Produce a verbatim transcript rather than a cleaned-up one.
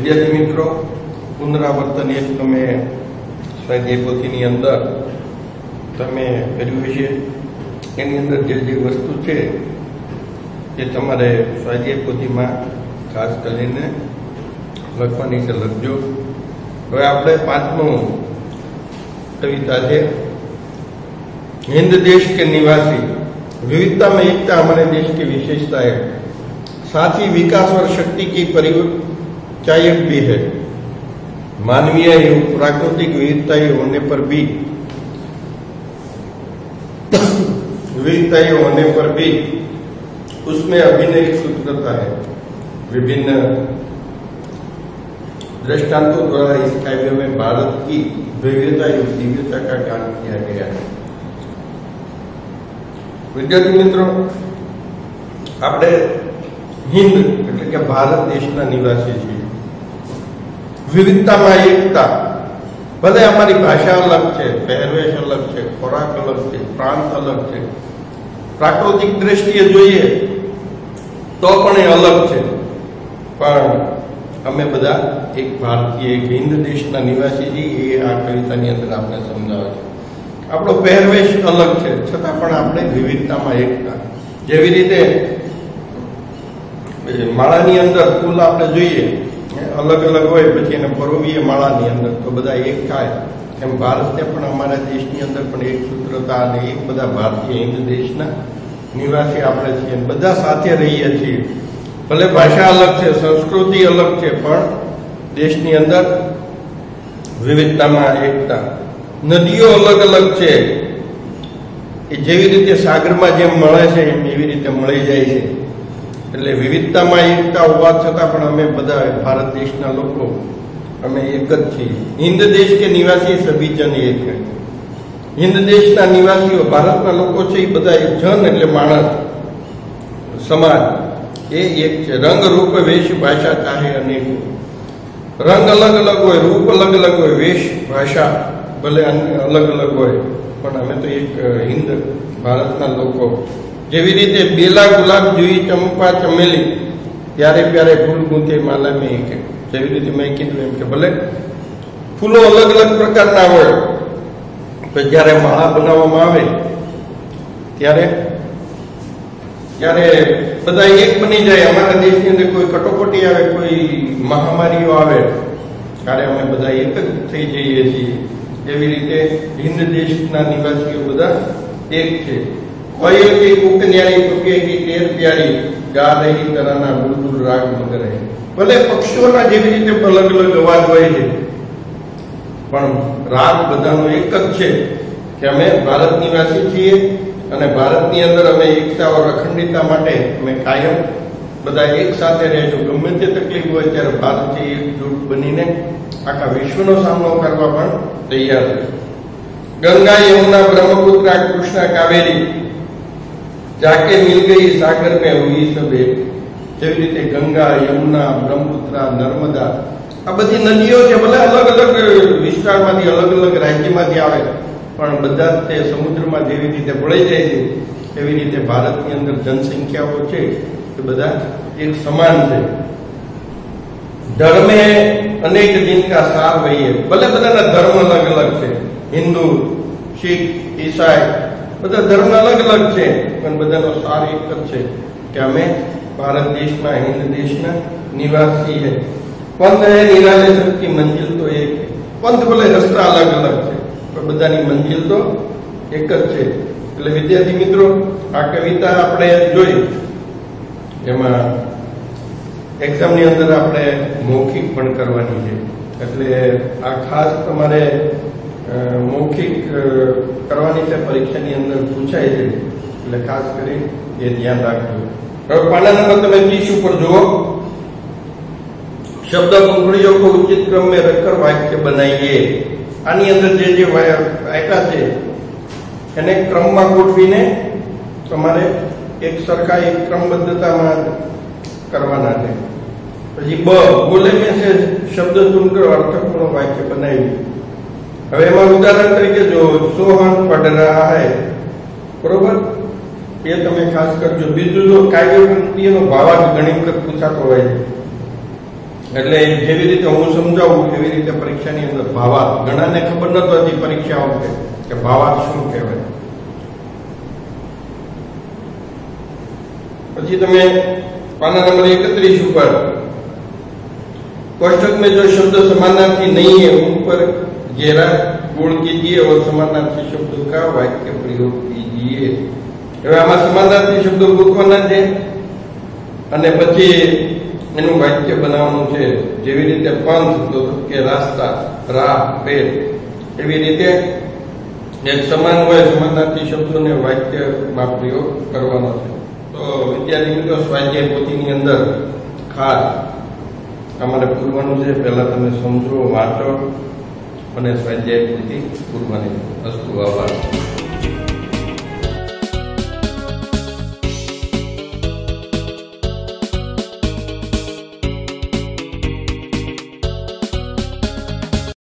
વિદ્યાર્થી મિત્રો, પુનરાવર્તન એક તમે સ્વાધ્યાય પોથીની અંદર તમે કર્યું છે, એની અંદર જે જે વસ્તુ છે એ તમારે સ્વાધ્યાય પોથીમાં ખાસ કરીને લખવાની છે, લખજો. હવે આપણે પાંચમું कविता है, हिंद देश के निवासी, विविधता में एकता हमारे देश की विशेषता है, साथ ही विकास और शक्ति की परिचायक भी है. मानवीय एवं प्राकृतिक विविधताएं होने पर भी विविधताएं होने पर भी उसमें अभिन्न एक सूत्रता है. विभिन्न दृष्टांतों द्वारा इस काव्य में भारत की विविधता एवं दिव्यता का गान किया गया है. विद्यार्थी मित्रों, આપણે હિન્દ એટલે કે ભારત દેશના નિવાસી છીએ. વિવિધતામાં એકતા. ભલે અમારી ભાષા અલગ છે, પહેરવેશ અલગ છે, ખોરાક અલગ છે, પ્રાંત અલગ છે, પ્રાકૃતિક દ્રષ્ટિએ જોઈએ તો પણ એ અલગ છે, પણ અમે બધા એક ભારતીય, એક હિન્દ દેશના નિવાસી છીએ. એ આ કવિતાની અંદર આપણે સમજાવે છે. આપણો પહેરવેશ અલગ છે, છતાં પણ આપણે વિવિધતામાં એકતા. જેવી રીતે માળાની અંદર ફૂલ આપણે જોઈએ અલગ અલગ હોય, પછી એને પરોવીએ માળાની અંદર તો બધા એક થાય, એમ ભારતને પણ અમારા દેશની અંદર પણ એક સૂત્રતા અને એક બધા ભારતીય હિન્દ દેશના નિવાસી આપણે છીએ, બધા સાથે રહીએ છીએ. ભલે ભાષા અલગ છે, સંસ્કૃતિ અલગ છે, પણ દેશની અંદર વિવિધતામાં એકતા. નદીઓ અલગ અલગ છે, એ જેવી રીતે સાગરમાં જેમ મળે છે એમ એવી રીતે મળી જાય છે. એટલે વિવિધતામાં એકતા હોવા છતાં પણ અમે બધા ભારત દેશના લોકો અમે એક જ છીએ. હિન્દ દેશ કે નિવાસી સભી જન એક છે. હિન્દ દેશના નિવાસીઓ ભારતના લોકો છે એ બધા એક જન એટલે માણસ, સમાજ એ એક છે. રંગ રૂપ વેશ ભાષા ચાહે અનેક. રંગ અલગ અલગ હોય, રૂપ અલગ અલગ હોય, વેશ ભાષા ભલે અલગ અલગ હોય, પણ અમે તો એક હિન્દ ભારતના લોકો. જેવી રીતે બેલા ગુલાબ જોઈ ચંપા ચમેલી, પ્યારે પ્યારે ફૂલ ગૂંથે માલા મેં એક. જેવી રીતે મેં કીધું એમ કે ભલે ફૂલો અલગ અલગ પ્રકારના હોય, પણ જ્યારે માળા બનાવવામાં આવે ત્યારે ત્યારે બધા એક બની જાય. અમારા દેશની અંદર કોઈ કટોકટી આવે, કોઈ મહામારીઓ આવે ત્યારે અમે બધા એક જ થઈ જઈએ છીએ. એવી રીતે હિન્દ દેશના નિવાસીઓ બધા એક છે. કોયલ की कुक न्यारी टुके की टेर प्यारी, गा रही तराना बुलबुल राग मगर है. ભલે પક્ષીઓના જેવી રીતે અલગ અલગ અવાજ હોય છે, પણ રાગ બધાનો એક જ છે કે અમે ભારત નિવાસી છીએ અને ભારતની અંદર અમે એકતા और અખંડિતતા માટે અમે કાયમ બધા એક સાથે રહેશું. ગમે તે તકલીફ હોય ત્યારે ભારતથી એકજૂટ બનીને આખા વિશ્વનો સામનો કરવા પણ તૈયાર છે. ગંગા યમુના બ્રહ્મપુત્રા કૃષ્ણા કાવેરી, जाके मिल गई सागर में हुई सब एक. જેવી રીતે ગંગા, યમુના, બ્રહ્મપુત્રા, નર્મદા આ બધી નદીઓ છે. ભલે અલગ અલગ વિસ્તારમાંથી, અલગ અલગ રાજ્યમાંથી આવે, પણ બધા તે સમુદ્રમાં જેવી રીતે ભળી જાય છે એવી રીતે ભારતની અંદર જનસંખ્યાઓ છે એ બધા એક સમાન છે. ધર્મે અનેક જિનકા સાર વહીએ. ભલે બધાના ધર્મ અલગ અલગ છે, હિન્દુ, શીખ, ઈસાઈ, બધા ધર્મ અલગ અલગ છે, પણ બધાનો સાર એક જ છે કે અમે ભારત દેશના, હિન્દ દેશના નિવાસી છે. પંથ હે નિરાલે સબકી મંજિલ તો એક. પંથ ભલે રસ્તા અલગ અલગ છે, પણ બધાની મંજિલ તો એક જ છે. એટલે વિદ્યાર્થી મિત્રો, આ કવિતા આપણે જોઈ, એમાં એક્ઝામની અંદર આપણે મૌખિક પણ કરવાની છે. એટલે આ ખાસ તમારે મૌખિક કરવાની છે, પરીક્ષાની અંદર પૂછાય છે, એટલે ખાસ કરી એ ધ્યાન રાખજો. હવે પાના નંબર તમે ત્રીસ ઉપર જુઓ. શબ્દ पंखुड़ियों को उचित क्रम में रखकर वाक्य बनाइए. આની અંદર જે જે આપ્યા છે એને ક્રમમાં ગોઠવીને તમારે એક સરખા એક ક્રમબદ્ધતામાં કરવાના છે. પછી બ બોલે में से शब्द चुनकर अर्थपूर्ण वाक्य बनाइए. હવે એમાં ઉદાહરણ તરીકે જો સોહન પઢ રહા હૈ, બરોબર, એ તમે ખાસ કરજો. બીજું જો કાવ્ય પંક્તિનો ભાવાર્થ ઘણી વખત પૂછાતો હોય છે, એટલે જેવી રીતે હું સમજાવું એવી રીતે પરીક્ષાની અંદર ભાવાર્થ, ઘણાને ખબર નતો હતી પરીક્ષા વખતે કે ભાવાર્થ શું કહેવાય. પછી તમે पाना नंबर इकतीस ऊपर कोष्टक में जो शब्द समानार्थी नहीं है उन पर घेरा गुण कीजिए और समानार्थी शब्द का वाक्य प्रयोग कीजिए. હવે આમાં સમાનાर्थी શબ્દો મૂકવાના છે અને પછી એનું વાક્ય બનાવવાનું છે. જેવી રીતે પંથ તો કે રાસ્તા, રાહ, પેટ, એવી રીતે એક સમાન હોય સમાનાर्थी શબ્દોને વાક્યમાં પ્રયોગ કરવાનો છે. તો વિદ્યાર્થી મિત્રો, સ્વાધ્યાય પોથીની અંદર ખાસ અમારે પૂરવાનું છે. પહેલા તમે સમજો, વાંચો અને સ્વાધ્યાય પોથી પૂરવાની. અસ્તુ, આભાર.